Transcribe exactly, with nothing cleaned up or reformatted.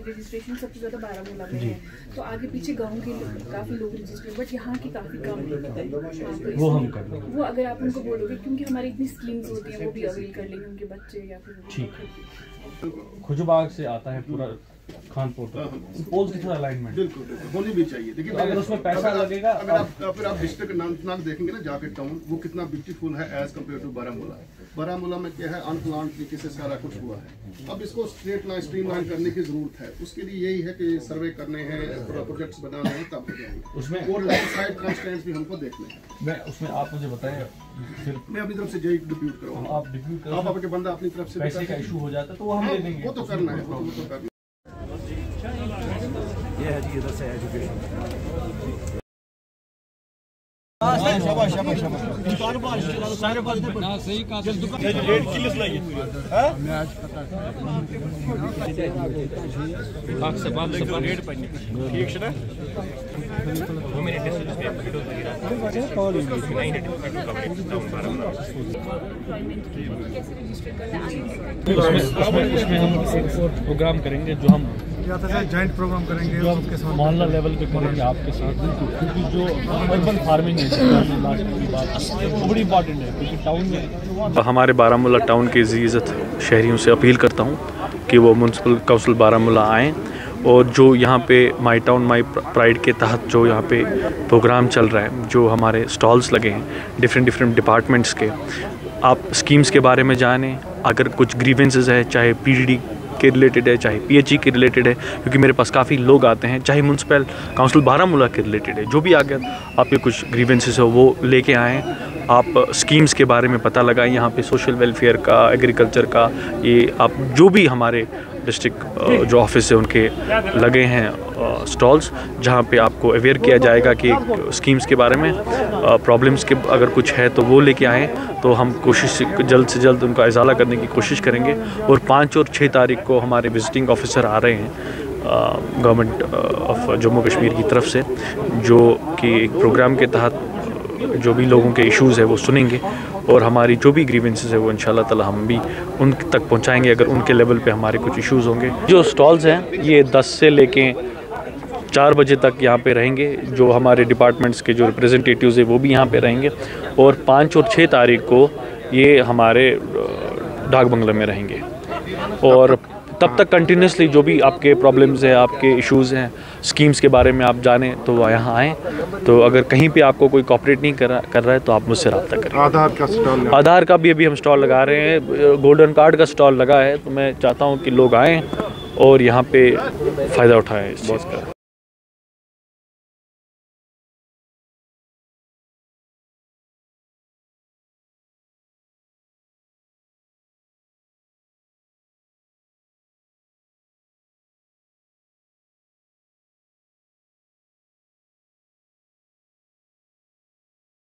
Registration सबसे ज़्यादा बारामूला में है, तो आगे पीछे गांव के काफ़ी लोग रजिस्टर, बट यहाँ की काफ़ी कम। वो हम कर लेंगे, वो अगर आप उनको बोलोगे, क्योंकि हमारी इतनी स्कीम्स होती हैं, वो भी अवेल कर लेंगे उनके बच्चे या फिर। ठीक है, खुजबाग से आता है पूरा खानपुर तक, पोल्स की थोड़ा अलाइनमेंट बिल्कुल होनी भी चाहिए। देखिए अगर उसमें पैसा लगेगा, अगर आप फिर आप डिस्ट्रिक्ट अनंतनाग देखेंगे ना जाके टाउन, वो कितना ब्यूटीफुल है as compare to Baramulla. Baramulla में क्या है, अनप्लान तरीके से सारा कुछ हुआ है। अब इसको स्ट्रेट लाइन स्ट्रीम लाइन करने की जरूरत है। उसके लिए यही है कि सर्वे करने हैं, प्रोजेक्ट्स बनाने हैं, तब हो जाएंगे उसमें, और लैंड साइड कंस्ट्रेंट्स भी हमको देखने हैं। मैं उसमें आप मुझे बताएं, फिर मैं अपनी तरफ से जय डिप्यूट करूँगा। आप डिप्यूट करो, आप आपके बंदा अपनी तरफ से पैसे का इशू हो जाता है तो वो हम ले देंगे, वो तो करना है, वो तो करना है। ये है जी, इधर से एजुकेशन। शाबाश शाबाश शाबाश कारोबार सारे बात ना सही का रेट की लिस्ट लाइए हां मैं आज पता बात से बात से रेट पन्नी ठीक है ना वो मेरे टेस्ट पे वीडियो वगैरह कॉल नहीं कवरेज डाउन बारह कैसे रजिस्टर करना है, उसमें हम एक प्रोग्राम करेंगे जो हम जॉइंट प्रोग्राम करेंगे आपके साथ, मोहल्ला लेवल पे करेंगे आपके साथ, क्योंकि जो अर्बन फार्मिंग है वो बड़ी इंपॉर्टेंट है, क्योंकि टाउन में हमारे बारामूला टाउन के इज़्ज़त शहरियों से अपील करता हूँ कि वो म्यूनसिपल काउंसिल बारामूला आएँ, और जो यहाँ पे माई टाउन माई प्राइड के तहत जो यहाँ पे प्रोग्राम चल रहा है, जो हमारे स्टॉल्स लगे हैं डिफरेंट डिफरेंट डिपार्टमेंट्स के, आप स्कीम्स के बारे में जानें। अगर कुछ ग्रीवेंसेस है, चाहे पीडीडी के रिलेटेड है, चाहे पीएचई के रिलेटेड है, क्योंकि मेरे पास काफ़ी लोग आते हैं, चाहे म्यूनसिपल काउंसिल बारामूला के रिलेटेड है, जो भी अगर आपके कुछ ग्रीवेंसेस हो वो लेके आएँ। आप स्कीम्स के बारे में पता लगाएं, यहाँ पे सोशल वेलफेयर का, एग्रीकल्चर का, ये आप जो भी हमारे डिस्ट्रिक्ट जो ऑफिस है उनके लगे हैं स्टॉल्स, जहाँ पे आपको अवेयर किया जाएगा कि स्कीम्स के बारे में, प्रॉब्लम्स के अगर कुछ है तो वो लेके आएँ, तो हम कोशिश जल्द से जल्द उनका इजाला करने की कोशिश करेंगे। और पाँच और छः तारीख को हमारे विजिटिंग ऑफिसर आ रहे हैं गवर्नमेंट ऑफ जम्मू कश्मीर की तरफ से, जो कि एक प्रोग्राम के तहत जो भी लोगों के इश्यूज़ है वो सुनेंगे, और हमारी जो भी ग्रीवेंसेस है वो इंशाल्लाह ताला हम भी उन तक पहुंचाएंगे अगर उनके लेवल पे हमारे कुछ इश्यूज़ होंगे। जो स्टॉल्स हैं ये दस से लेके चार बजे तक यहाँ पे रहेंगे, जो हमारे डिपार्टमेंट्स के जो रिप्रेजेंटेटिव्स हैं वो भी यहाँ पे रहेंगे, और पाँच और छः तारीख को ये हमारे डाक बंगला में रहेंगे। और तब तक कंटिन्यूसली जो भी आपके प्रॉब्लम्स हैं, आपके इश्यूज़ हैं, स्कीम्स के बारे में आप जानें तो यहाँ आएँ। तो अगर कहीं पे आपको कोई कॉपरेट नहीं कर रहा कर रहा है तो आप मुझसे रब्ता करें। आधार का स्टॉल आधार का भी अभी हम स्टॉल लगा रहे हैं, गोल्डन कार्ड का स्टॉल लगा है, तो मैं चाहता हूँ कि लोग आएँ और यहाँ पे फ़ायदा उठाएँ इस चीज़ का।